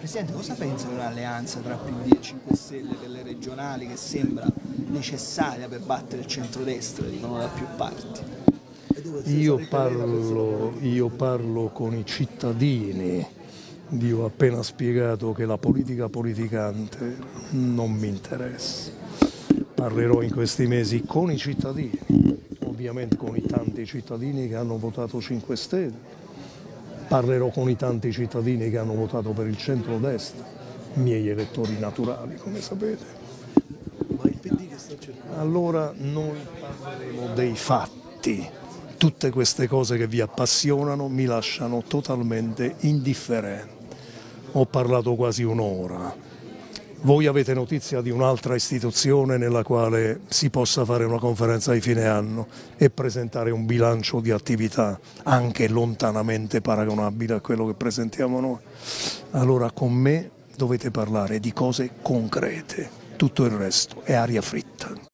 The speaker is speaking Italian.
Presidente, cosa pensa di un'alleanza tra PD e 5 Stelle per le regionali che sembra necessaria per battere il centrodestra, dicono da più parti? Io parlo con i cittadini, vi ho appena spiegato che la politica politicante non mi interessa. Parlerò in questi mesi con i cittadini, ovviamente con i tanti cittadini che hanno votato 5 Stelle, parlerò con i tanti cittadini che hanno votato per il centrodestra, miei elettori naturali, come sapete. Allora noi parleremo dei fatti. Tutte queste cose che vi appassionano mi lasciano totalmente indifferente. Ho parlato quasi un'ora. Voi avete notizia di un'altra istituzione nella quale si possa fare una conferenza di fine anno e presentare un bilancio di attività anche lontanamente paragonabile a quello che presentiamo noi? Allora con me dovete parlare di cose concrete, tutto il resto è aria fritta.